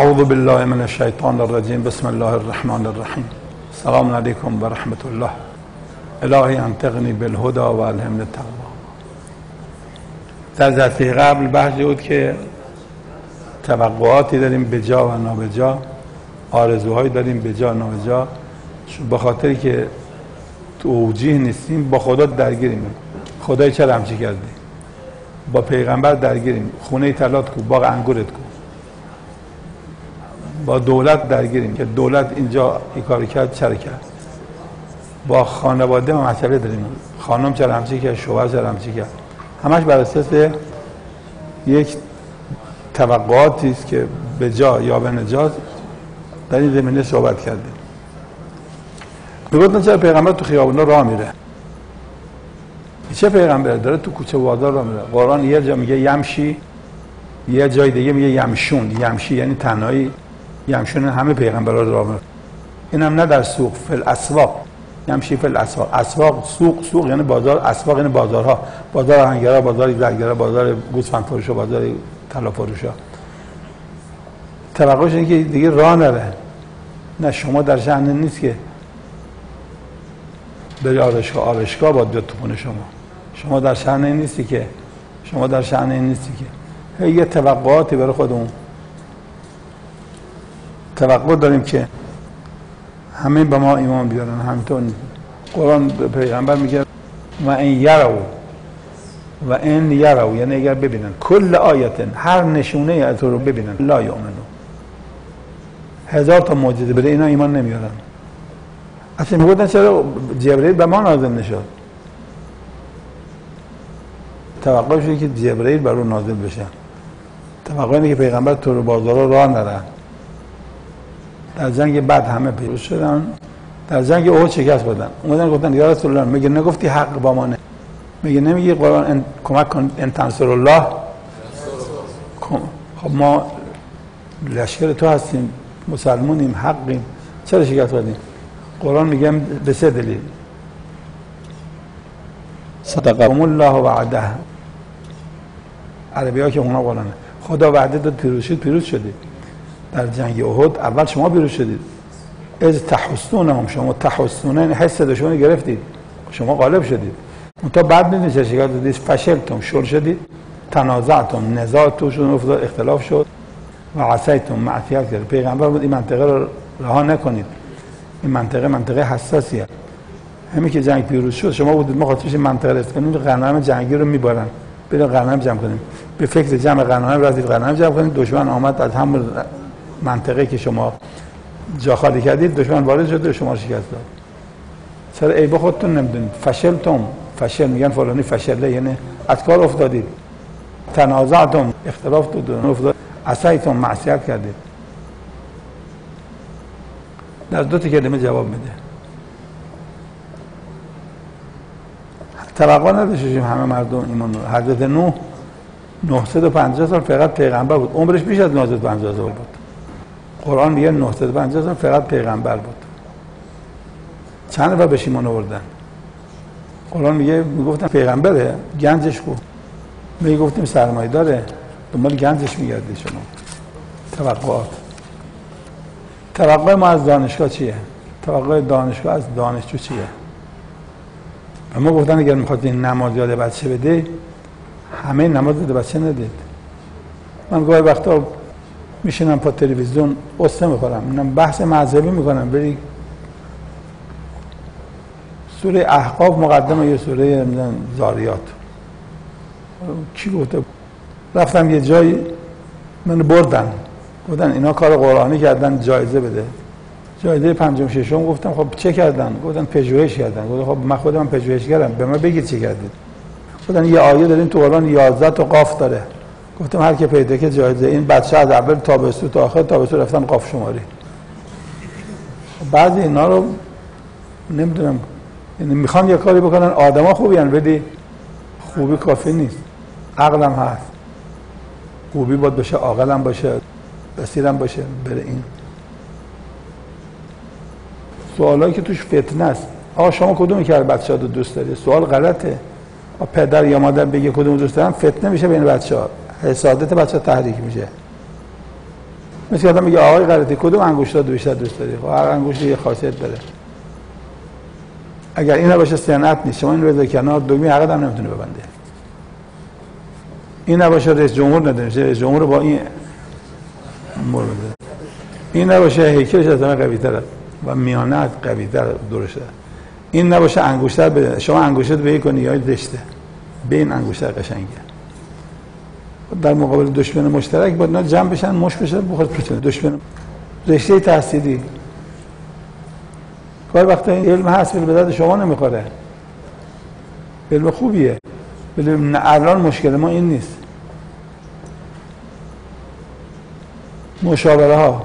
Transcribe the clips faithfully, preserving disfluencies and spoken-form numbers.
اعوذ بالله من الشیطان الرجیم. بسم الله الرحمن الرحیم. السلام علیکم و رحمت الله. الهی انطقنی بالهدى و الهمنی التقوا. در جلسه قبل بحثی بود که توقعاتی داریم به جا و نابجا، آرزوهایی داریم به جا و نابجا، به خاطری که توجیه نیستیم با خدا درگیریم. خدای چرا همچی کردی؟ با پیغمبر درگیریم. خونه طلات کو، باغ انگورت کو. با دولت درگیریم که دولت اینجا این کار کرد چرا کرد. با خانواده ما مسئله داریم. خانم چرا همچی کرد، شوهر چرا همچی کرد. همش بر اساس یک توقعاتی است که به جا یا به نجات در این زمینه صحبت کردیم. میگفتن چرا پیغمبر تو خیابونا راه میره؟ چه پیغمبر داره تو کوچه و بازار راه میره؟ قرآن یه جا میگه یمشی، یه جای دیگه میگه یمشون. یمشی یعنی تنهایی، یمشون همه پیغمبرها راه میره. اینم نه در سوق، فل اسواق. یمشی فل اسواق. اسواق سوق، سوق یعنی بازار، اسواق یعنی بازارها. بازار آهنگرا، بازار زرگرا، بازار گوسفند فروشا، بازار طلا فروشا. توقعش اینه که دیگه راه نره. نه، شما در شأن نیست که بری آرشگاه. آرشگاه باید بیاد تو خونه شما. شما در شأن این نیستی که شما در شأن این نیستی که یه توقعاتی برای خودمون توقع داریم که همه به ما ایمان بیارن. همینطور قرآن پیغمبر میگه و این یرو و این یرو یعنی اگر ببینن کل آیت، هر نشونه از رو ببینن، لا یؤمنون. هزار تا معجزه بده اینا ایمان نمیارن. اصلا میگفتن چرا جبرئیل به ما نازل نشد؟ توقعش اینه که جبرئیل بر اون نازل بشه. توقع اینه که پیغمبر تو رو بازارا راه نره. در جنگ بعد همه پیروز شدن. در جنگ احد شکست خوردن. اومدن گفتن یا رسول الله، میگه نگفتی حق با ما نه؟ میگه نمیگی قرآن ان... کمک کن ان تنصر الله؟ خب ما لشکر تو هستیم، مسلمونیم، حقیم، چرا شکست خوردیم؟ قرآن میگه به سه دلیل. صدقهم الله وعده. عربی ها که اونا قرآنه. خدا وعده داد پیروز شد، پیروز شدید. در جنگ احد اول شما پیروز شدید. از تحسونهم، شما تحسونن حس دشمن گرفتید، شما غالب شدید. تا بعد میدونید چه شکست دادید؟ فشلتم، شل شدید. تنازعتم، نزاع توشون افتاد، اختلاف شد. و عصیتم، معصیت کرد. پیغمبر بود این منطقه رو رها نکنید. این منطقه منطقه حساسیه. همین که جنگ پیروز شد شما بودید ما خاطرش این منطقه رو کنیم، غنایم جنگی رو میبرن، بریم غنایم جمع کنیم. به فکر جمع غنایم رفتید، غنایم جمع کنید. دشمن آمد از همون منطقه که شما جا خالی کردید، دشمن وارد شد و شما رو شکست داد. سر عیب خودتون نمیدونید. فشلتم، فشل میگن فلانی فشله، یعنی از کار افتادید. تنازعتم، اختلاف دادن افتاد. عصیتم، معصیت کردید. در دو تا کلمه جواب میده. توقع نداشتیم همه مردم ایمان رو. حضرت نوح نهصد و پنجاه سال فقط پیغمبر بود. عمرش بیش از نهصد و پنجاه سال بود. قرآن میگه نهصد و پنجاه سال فقط پیغمبر بود. چند نفر بهش ایمان آوردن؟ قرآن میگه میگفتن پیغمبره، گنجش کو. میگفتیم سرمایه داره، دنبال گنجش میگردید شما. توقعات. توقع ما از دانشگاه چیه؟ توقع دانشگاه از دانشجو چیه؟ و ما گفتن اگر میخواد این نماز یاد بچه بده، همه نماز یاد بچه ندید. من گاهی وقتا میشینم پا تلویزیون قصه میخورم، اینم بحث مذهبی میکنم، بری سوره احقاف مقدمه یا سوره زاریات. کی گفته؟ رفتم یه جایی منو بردن، گفتن اینا کار قرآنی کردن، جایزه بده. جایزه پنجم ششم. گفتم خب چه کردن؟ گفتن پژوهش کردن. گفتم خب من خودم پژوهشگرم، به من بگید چه کردید. گفتن یه آیه دارین تو قرآن یازده تا قاف داره. گفتم هر کی پیدا که جایزه. این بچه از اول تابستون تا آخر تابستون رفتن قاف شماری. بعضی اینا رو نمیدونم، یعنی میخوان یه کاری بکنن آدما خوبی ان، ولی خوبی کافی نیست. عقلم هست، خوبی باید باشه، عاقلم باشه، بصیرم باشه. بره این سوالایی که توش فتنه است. آقا شما کدومی که بچه‌ها رو دوست داری؟ سوال غلطه. پدر یا مادر بگه کدوم دوست دارم، فتنه میشه بین بچه‌ها، حسادت بچه‌ها تحریک میشه. مثل آدم میگه آقای غلطی کدوم انگشتات بیشتر دوست داری؟ خب هر انگشتی یه خاصیت داره. اگر این نباشه صنعت نیست. شما این رو بذار کنار، دگمه عقد هم نمیتونه ببنده. این نباشه رئیس جمهور نداره، رئیس جمهور با این مر بده. این نباشه هیکلش از همه قوی تره و میانه قوی تر درشه. این نباشه انگشتر بده. شما انگشتت به کنی یا زشته. به این انگشتر قشنگه. در مقابل دشمن مشترک باید اینا جمع بشن، مش بشن، بخواد بتونه دشمن. رشته تحصیلی کار وقت این علم هست ولی به درد شما نمیخوره. علم خوبیه ولی الان مشکل ما این نیست. مشاوره ها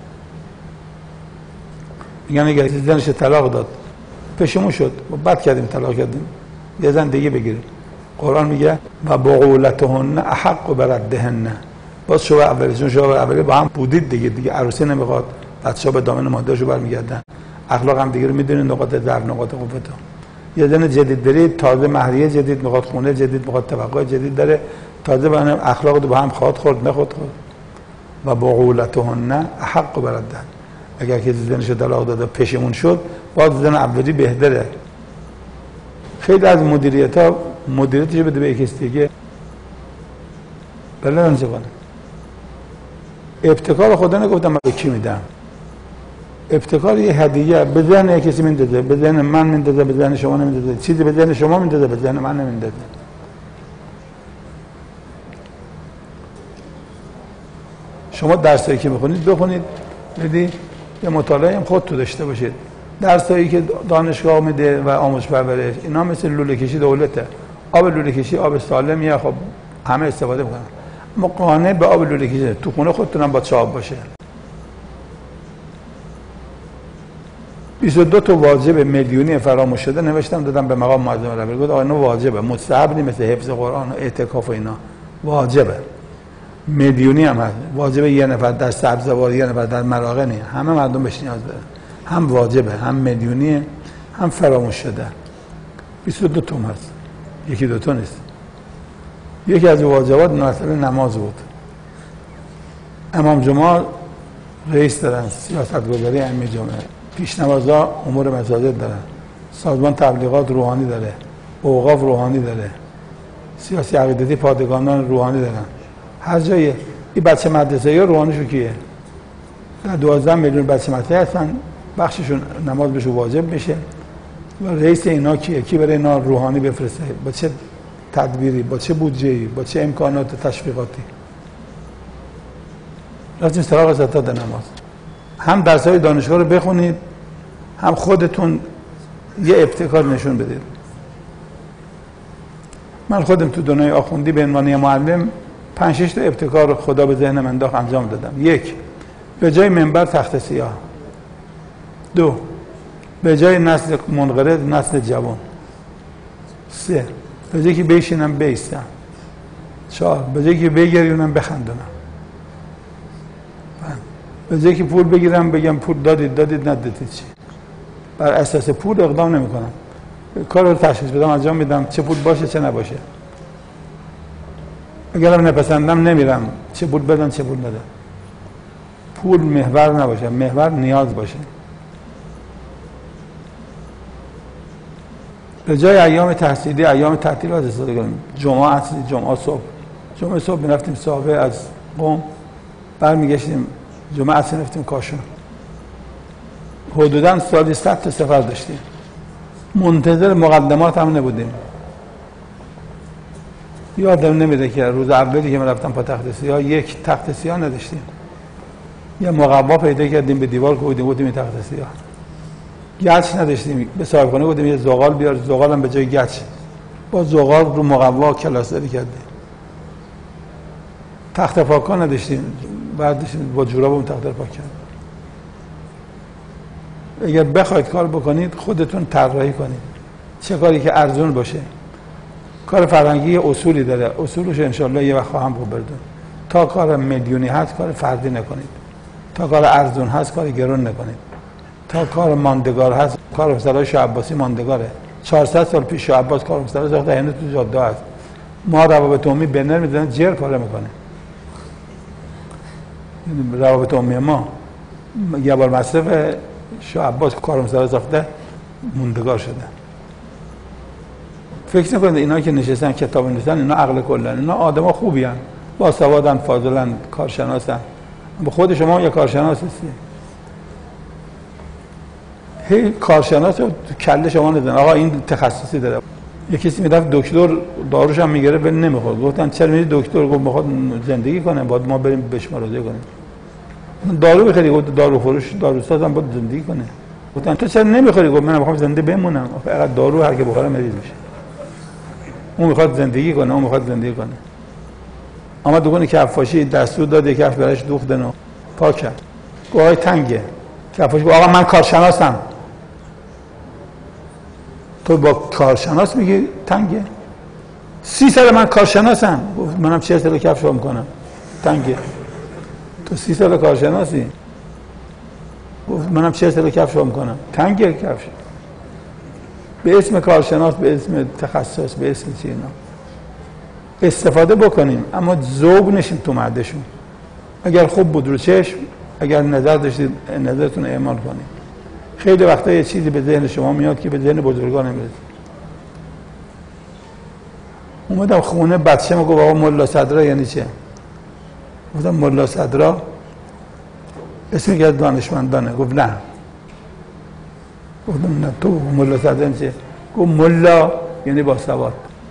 میگن اگر زنش طلاق داد پشیمون شد و بد کردیم طلاق کردیم یه زن دیگه بگیریم. قرآن میگه و بقولتهن احق بردهن. باز شو اولیشون شو اولی با هم بودید دیگه دیگه عروسی نمیخواد، بچه‌ها به دامن مادرشو برمیگردن، اخلاق هم دیگه رو میدونید، نقاط ضعف نقاط قوت. یه زن جدید برید تازه مهریه جدید میخواد، خونه جدید میخواد، توقع جدید داره، تازه با هم اخلاق رو با هم خواهد خورد نخورد خورد. و بقولتهن احق بردهن. اگر که زنش طلاق داده پشیمون شد باز زن اولی بهتره. خیلی از مدیریت ها مدیریتش بده به کسی دیگه بله نمیشه کنه. ابتکار خدا نگفتم به کی میدم. ابتکار یه هدیه به ذهن کسی میندازه، به ذهن من میندازه، به ذهن شما نمیندازه. چیزی به ذهن شما میندازه به ذهن من نمیندازه. شما درسایی که میخونید بخونید، بدی یه مطالعه هم خودتون داشته باشید. درسایی که دانشگاه میده و آموزش پرورش اینا مثل لوله کشی دولته. آب لوله کشی آب سالمیه، خب همه استفاده میکنن. اما قانع به آب لوله کشی تو خونه خودتون هم باید آب باشه. بیست و دو تا واجب میلیونی فراموش شده نوشتم دادم به مقام معظم رهبری. گفت آقا اینا واجبه، مستحب نیست، مثل حفظ قرآن و اعتکاف و اینا واجبه. میلیونی هم هست. واجبه یه نفر در سبزوار، یه نفر در مراغه نیست. همه مردم بهش نیاز دارن. هم واجبه، هم میلیونیه، هم فراموش شده. بیست و دو تا هست. یکی دو تا نیست. یکی از واجبات مسئله نماز بود. امام جمعه رئیس دارن، سیاستگذاری امیر جمعه، پیشنوازا امور مساجد دارن، سازمان تبلیغات روحانی داره، اوقاف روحانی داره، سیاسی عقیدتی پادگانان روحانی دارن. هر جایی این بچه مدرسه ها روحانیشو کیه؟ در دوازده میلیون بچه مدرسه هستن، بخششون نماز بهش واجب میشه و رئیس اینا کیه؟ کی برای اینا روحانی بفرسته؟ با چه تدبیری، با چه بودجه‌ای، با چه امکانات تشویقاتی؟ لازم سراغ ستاد نماز. هم درس‌های دانشگاه رو بخونید، هم خودتون یه ابتکار نشون بدید. من خودم تو دنیای آخوندی به عنوان معلم پنج شش تا ابتکار خدا به ذهنم انداخت انجام دادم. یک، به جای منبر تخت سیاه. دو، به جای نسل منقرض نسل جوان. سه، به جای که بشینم بیستم. چهار، به جای که بگریونم بخندونم. به جای که پول بگیرم بگم پول دادید دادید ندادید چی. بر اساس پول اقدام نمی کنم. کار رو تشخیص بدم انجام میدم، چه پول باشه چه نباشه. اگرم نپسندم نمیرم، چه پول بدن چه پول ندن. پول محور نباشه، محور نیاز باشه. به جای ایام تحصیلی ایام تعطیلات استفاده کنیم. جمعه اصلی، جمعه صبح. جمعه صبح میرفتیم صاحبه از قم، برمیگشتیم جمعه اصلی رفتیم کاشان. حدوداً سالی صد تا سفر داشتیم. منتظر مقدمات هم نبودیم. یادم نمیده که روز اولی که من رفتم پا تخت سیاه یک تخت سیاه نداشتیم. یه مقوا پیدا کردیم به دیوار کوبیدیم گفتیم این تخت سیاه. گچ نداشتیم، به صاحبخانه گفتیم یه زغال بیار، زغال هم به جای گچ. با زغال رو مقوا کلاسری کردیم. تخت پاکان نداشتیم، بعدش با جورابمون تخت رو پاک کردیم. اگر بخواید کار بکنید خودتون طراحی کنید. چه کاری که ارزون باشه. کار فرهنگی اصولی داره، اصولش انشالله یه وقت خواهم بردون. تا کار میلیونی هست کار فردی نکنید. تا کار ارزون هست کار گرون نکنید. تا کار ماندگار هست کار مثلا شاه عباسی ماندگاره. چهارصد سال پیش شاه عباس کار مثلا ساخته هنوز تو جاده هست. ما روابط عمومی بنر میدونن جر پاره میکنه. روابط عمومی ما یه بار مصرف شاه عباس کارمسرا ساخته موندگار شده. فکر نکنید اینا که نشستن کتاب نویسن اینا عقل کلن، اینا آدما خوبی هستن، با سوادن، فاضلن، کارشناسن. به خود شما یه کارشناس هستی، هی کارشناس تو کله شما نزن آقا این تخصصی داره. یه کسی میرفت دکتر داروش هم میگیره ولی نمیخورد، گفتن چرا میری دکتر؟ گفت میخواد زندگی کنه، باید ما بریم بهش مراجعه کنیم. دارو بخری، گفت دارو فروش داروساز هم باید زندگی کنه. گفتن تو چرا نمیخوری؟ گفت من میخوام زنده بمونم، فقط دارو هر کی بخوره مریض میشه. اون میخواد زندگی کنه، اون میخواد زندگی کنه. اما دکون کفاشی دستور داد یک کفش براش دوختن و پاک کرد. گفت آقای تنگه. کفاش گفت آقا من کارشناسم. تو با کارشناس میگی تنگه؟ سی سال من کارشناسم. گفت منم چهل سال کفش رو میکنم. تنگه. تو سی سال کارشناسی. گفت منم چهل سال کفش رو میکنم. تنگه کفش. به اسم کارشناس، به اسم تخصص، به اسم چی اینا استفاده بکنیم، اما ذوق نشیم تو مدشون. اگر خوب بود رو چشم، اگر نظر داشتید نظرتون اعمال کنید. خیلی وقتا یه چیزی به ذهن شما میاد که به ذهن بزرگان نمیاد. اومدم خونه بچه‌م گفت آقا ملا صدرا یعنی چه؟ گفتم ملا صدرا اسمی که از دانشمندانه. گفت نه. گفتم نه تو ملا صدرا یعنی چه؟ گفت ملا یعنی باسواد،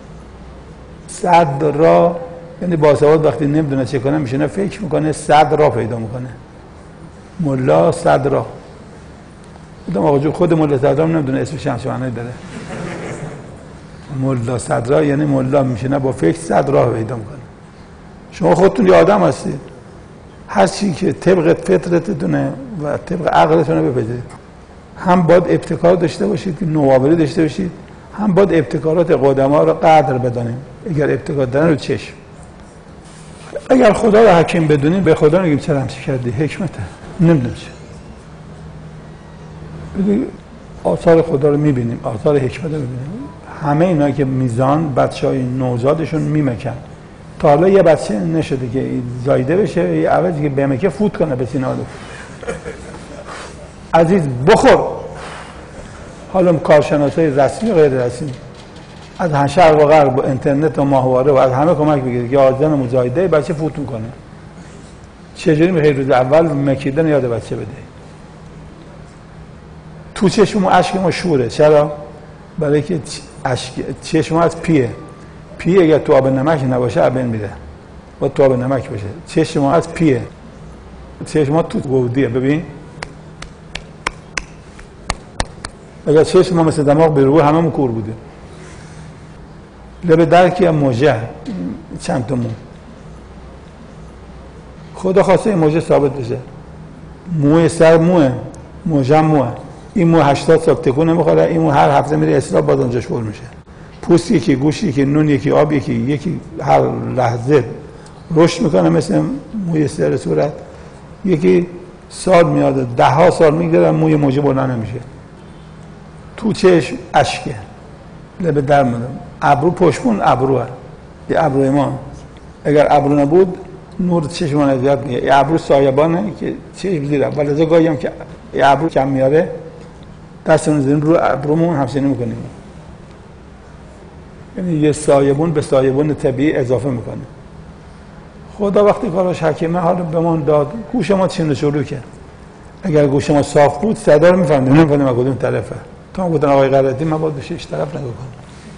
صدرا یعنی باسواد وقتی نمیدونه چه کنه میشینه فکر میکنه صدرا پیدا میکنه. ملا صدرا. گفتم آقا جو خود ملا صدرا نمیدونه اسمش هم چه معنی داره. ملا صدرا یعنی ملا میشینه با فکر صدرا پیدا میکنه. شما خودتون یه آدم هستید، هر چی که طبق فطرتتونه و طبق عقلتونه بپذیرید. هم باید ابتکار داشته باشید که نوآوری داشته باشید، هم باید ابتکارات قدما رو قدر بدانیم. اگر ابتکار دارن رو چشم. اگر خدا رو حکیم بدونیم به خدا میگیم چرا همچی کردی؟ حکمته. نمیدونم چه. بگید آثار خدا رو میبینیم، آثار حکمت رو میبینیم. همه اینا که میزان بچهای نوزادشون میمکن. تا حالا یه بچه نشده که زایده بشه یه عوضی که بمکه فوت کنه به سینه آدم. عزیز بخور. حالا کارشناسای رسمی و غیر رسمی از شرق و غرب و اینترنت و ماهواره و از همه کمک بگیرید که آدم مزایده بچه فوت میکنه. چجوری میخوای روز اول مکیدن یاد بچه بده؟ تو چشم و اشک ما شوره. چرا؟ برای که اشک چشم از پیه. پیه اگر تو آب نمک نباشه ابن میره. با تو آب نمک باشه. چشم از پیه. چشم تو گودیه. ببین اگر چشم ما مثل دماغ به رو هممون کور بوده. لب درکی هم موجه چند تا مو. خدا خواسته این موجه ثابت بشه. موی سر موه، موجه موه. این مو هشتاد سال تکون نمیخوره، این مو هر هفته میره اصلاح باز اونجاش پر میشه. پوست یکی، گوش یکی، نون یکی، آب یکی، یکی هر لحظه رشد میکنه مثل موی سر صورت. یکی سال میاد، ده ها سال میگذره موی موجه بلند نمیشه. تو چشم اشکه، لب در میاد. ابرو پشمون ابروه. یه ابروی ما اگر ابرو نبود نور چشم ما نزیاد میگه. یه ابرو سایبانه که چشم زیره. ولی از گاهی هم که یه ابرو کم میاره دستمون زیر رو ابرومون همسینه میکنیم. یعنی یه سایبون به سایبون طبیعی اضافه میکنه. خدا وقتی کاراش حکیمه حالا به ما داد. گوش ما چین و چروکه. اگر گوش ما صاف بود صدا رو میفهمیم، نمیفهمیم از کدوم طرفه. تا گفتن آقای غلطی من باید به شش طرف نگاه کنم.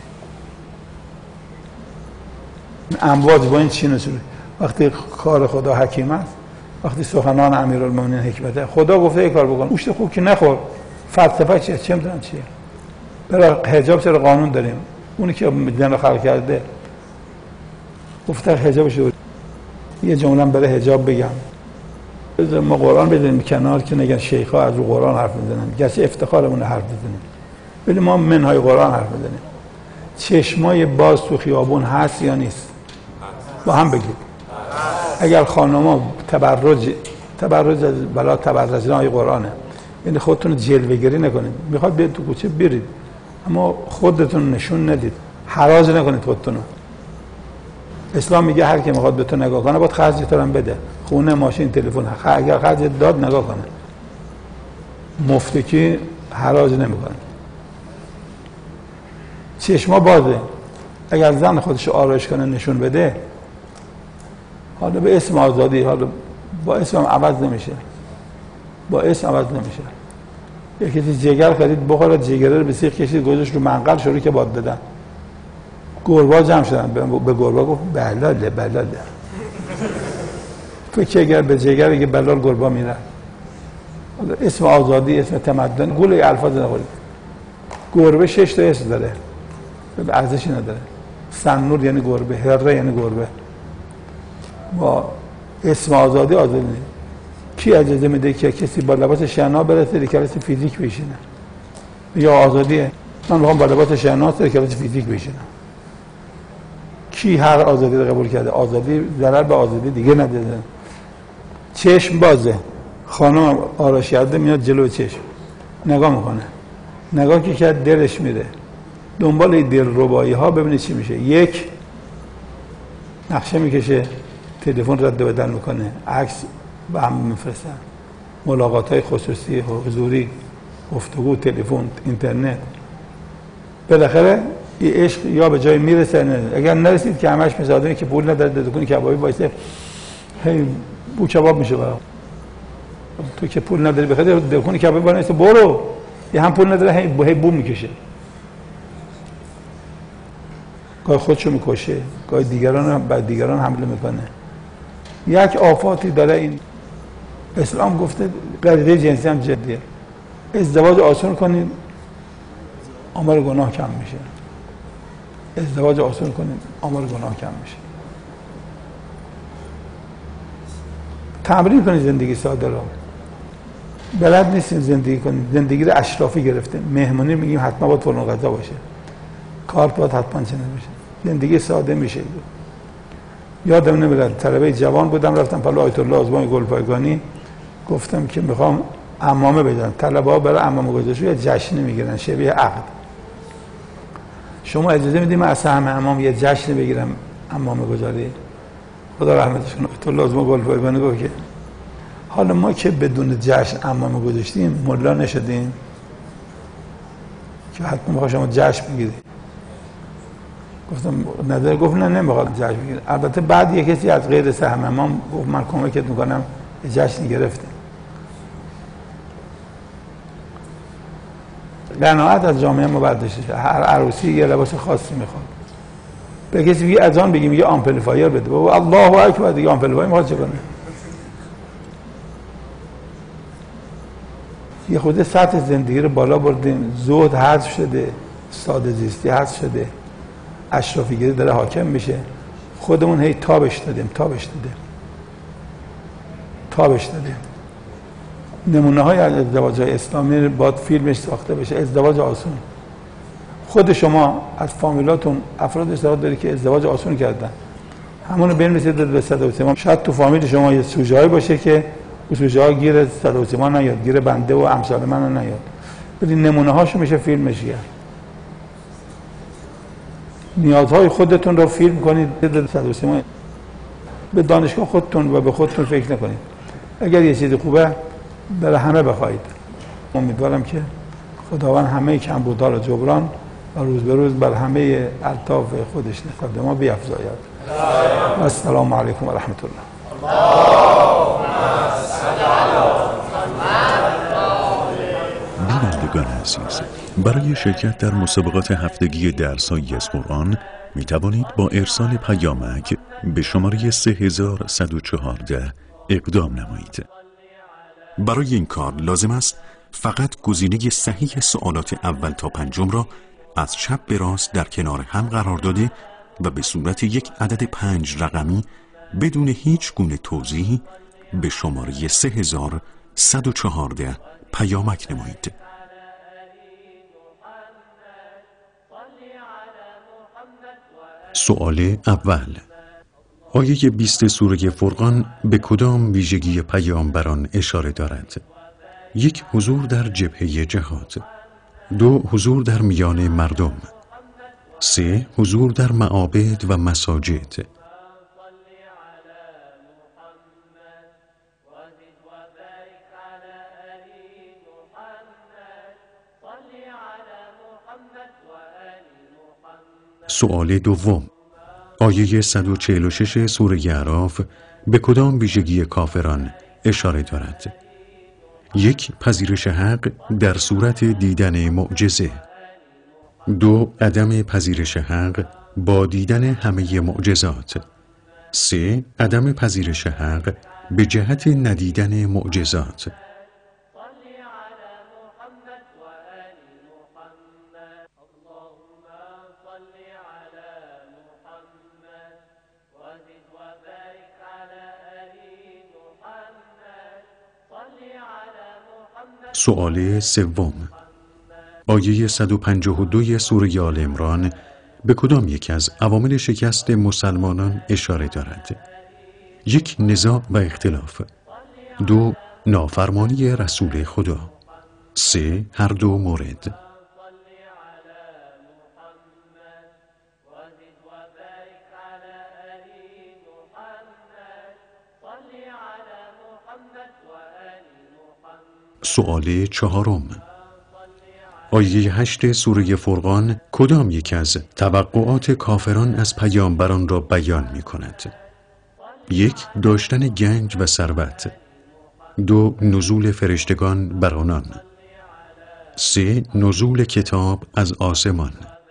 امواج با این چین و چروک. وقتی کار خدا حکیم است، وقتی سخنان امیرالمومنین حکمته، خدا گفته یک کار بکن. گوشت خوب که نخور. فلسفه چیه؟ چه میدونم چیه؟ برای حجاب چرا قانون داریم؟ اونی که دین رو خلق کرده گفته حجابش رو. یه جمله برای حجاب بگم. ما قرآن بذاریم کنار که نگن شیخ‌ها از رو قرآن حرف میزنن. گرچه افتخارمون حرف بزنیم. ولی ما منهای قرآن حرف بزنیم. چشمای باز تو خیابون هست یا نیست؟ با هم بگید. اگر خانم‌ها تبرج تبرج از بلا تبرج نه قرآنه. یعنی خودتون جلوه‌گری نکنید. میخواد بیاد تو کوچه برید. اما خودتون نشون ندید. حراج نکنید خودتون. اسلام میگه هر کی میخواد به تو نگاه کنه باید خرج تو هم بده. خونه، ماشین، تلفن، اگر خرج داد نگاه کنه. مفتکی حراج نمیکنه. چشما بازه. اگر زن خودش آرایش کنه نشون بده، حالا به اسم آزادی، حالا با اسم هم عوض نمیشه. با اسم عوض نمیشه. یکی کسی جگر خرید بخوره، جگره رو به سیخ کشید گذاشت رو منقل، شروع که باد دادن. گربا جمع شدن، به گربا گفت بلاله بلاله. تو که اگر به جگر بگه بلال گربا میره. اسم آزادی، اسم تمدن، گول الفاظ نخورید. گربه شش تا اسم داره. به ارزشی نداره. سنور یعنی گربه، هره یعنی گربه. با اسم آزادی آزادی نیست. کی اجازه میده که کسی با لباس شنا برسه به کلاس فیزیک بشینه؟ یا آزادیه؟ من میخوام با لباس شنا سر کلاس فیزیک بشینم. کی هر آزادی رو قبول کرده؟ آزادی ضرر به آزادی دیگه نداره. چشم بازه. خانم آرایش کرده میاد جلو چشم نگاه میکنه. نگاه که کرد دلش میره. دنبال دلربایی ها ببینید چی میشه. یک، نقشه میکشه، تلفن رد و بدل میکنه، عکس به هم میفرستن، ملاقات های خصوصی، حضوری، گفتگو، تلفن، اینترنت. بالاخره این عشق یا به جای میرسه نه. اگر نرسید که همش مثل آدمی که پول نداره دکون کبابی وایسه هی بو کباب میشه برام. تو که پول نداری بخاطر دکون کبابی وایسه برو. یه هم پول نداره هی هی بو میکشه. گاهی خودشو میکشه، گاهی دیگران هم بعد دیگران حمله میکنه. یک آفاتی داره این. اسلام گفته غریزه جنسی هم جدیه. ازدواج آسان کنید آمار گناه کم میشه. ازدواج آسان کنید آمار گناه کم میشه. تمرین کنید زندگی ساده رو. بلد نیستین زندگی کنید. زندگی رو اشرافی گرفته. مهمونی میگیم حتما باید فلان غذا باشه. کار باید حتما چنین بشه. زندگی ساده میشه. یادم نمیاد طلبه جوان بودم رفتم پلو آیت الله آزبان گلپایگانی گفتم که میخوام عمامه بدم. طلبه ها برای عمامه گذاشت یه جشن میگیرن شبیه عقد. شما اجازه میدید من از سهم عمام یه جشن بگیرم عمامه گذاری؟ خدا رحمتش کنه آیت الله آزبان گلپایگانی گفت که حالا ما که بدون جشن عمامه گذاشتیم ملا نشدیم که حتما میخوام شما جشن بگیرید. گفتم نظر گفت نه نمیخواد جشن بگیره. البته بعد یه کسی از غیر سهم امام گفت من کمکت میکنم یه جشن گرفته. قناعت از جامعه ما برداشته. هر عروسی یه لباس خاصی میخواد. به کسی بگی از آن بگیم یه آمپلیفایر بده بابا الله اکبر دیگه آمپلیفایر میخواد چه کنه؟ یه خود سطح زندگی رو بالا بردیم. زهد حذف شده، ساده زیستی حذف شده، اشرافیگری داره حاکم میشه. خودمون هی تابش دادیم تابش دادیم تابش دادیم. نمونه های از ازدواج های اسلامی باید فیلمش ساخته بشه. ازدواج آسون. خود شما از فامیلاتون افراد ازدواج داری که ازدواج آسون کردن، همونو بنویسید به صدوسیمان. شاید تو فامیل شما یه سوژه هایی باشه که اون سوژه ها گیر صدوسیمان نیاد، گیر بنده و امثال من نیاد. بدین نمونه هاشو میشه فیلمش کرد. نیازهای خودتون رو فیلم کنید. صدوسیمان به دانشگاه خودتون و به خودتون فکر نکنید. اگر یه چیزی خوبه برای همه بخواید. امیدوارم که خداوند همه کمبودها رو جبران و روز به روز بر همه الطاف خودش نسبت به ما بیفزاید. السلام علیکم و رحمت الله. بینندگان عزیز، برای شرکت در مسابقات هفتگی درس‌هایی از قرآن می توانید با ارسال پیامک به شماره سه هزار و صد و چهارده اقدام نمایید. برای این کار لازم است فقط گزینه صحیح سوالات اول تا پنجم را از چپ به راست در کنار هم قرار داده و به صورت یک عدد پنج رقمی بدون هیچ گونه توضیحی به شماره سه هزار و صد و چهارده پیامک نمایید. سوال اول: آیه بیست سوره فرقان به کدام ویژگی پیامبران اشاره دارد؟ یک، حضور در جبهه جهاد. دو، حضور در میان مردم. سه، حضور در معابد و مساجد. سؤال دوم، آیه صد و چهل و شش سوره اعراف به کدام ویژگی کافران اشاره دارد؟ یک، پذیرش حق در صورت دیدن معجزه. دو، عدم پذیرش حق با دیدن همه معجزات. سه، عدم پذیرش حق به جهت ندیدن معجزات. سؤال سوم، آیه صد و پنجاه و دو سوره آل عمران به کدام یک از عوامل شکست مسلمانان اشاره دارد؟ یک، نزاع و اختلاف. دو، نافرمانی رسول خدا. سه، هر دو مورد. سؤال چهارم، آیه هشت سوره فرقان کدام یک از توقعات کافران از پیامبران را بیان می کند؟ یک، داشتن گنج و ثروت. دو، نزول فرشتگان بر آنان. سه، نزول کتاب از آسمان.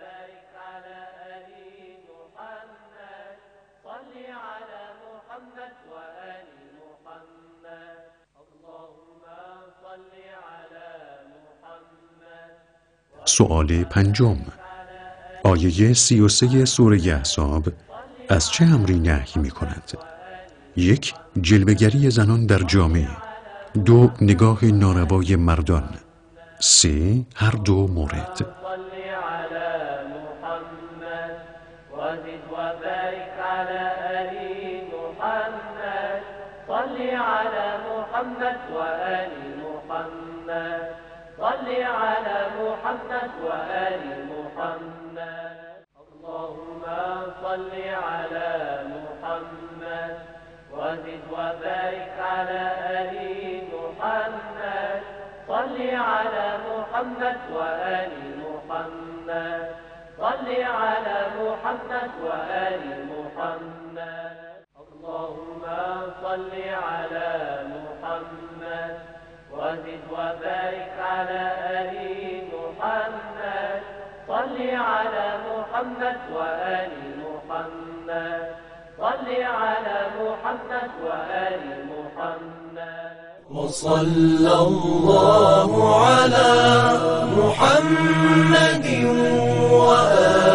سؤال پنجم، آیه سی و سه سوره احزاب از چه امری نهی می کند؟ یک، جلوه‌گری زنان در جامعه. دو، نگاه ناروای مردان. سه، هر دو مورد. صل على محمد وآل محمد اللهم صل على محمد وزد وبارك على آل محمد صل على محمد وآل محمد صل على محمد وآل محمد اللهم صل على محمد وزد وبارك على آل محمد صل على محمد وآل محمد صل على محمد وآل محمد وصلى الله على محمد وآل